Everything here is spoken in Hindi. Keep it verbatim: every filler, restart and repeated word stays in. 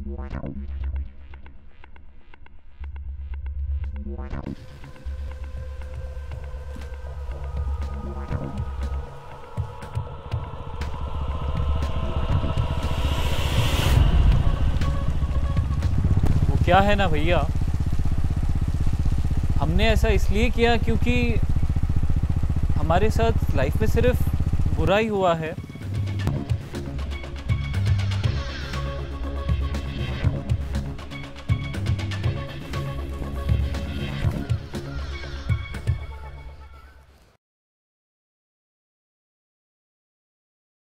क्या है ना भैया, हमने ऐसा इसलिए किया क्योंकि हमारे साथ लाइफ में सिर्फ बुरा ही हुआ है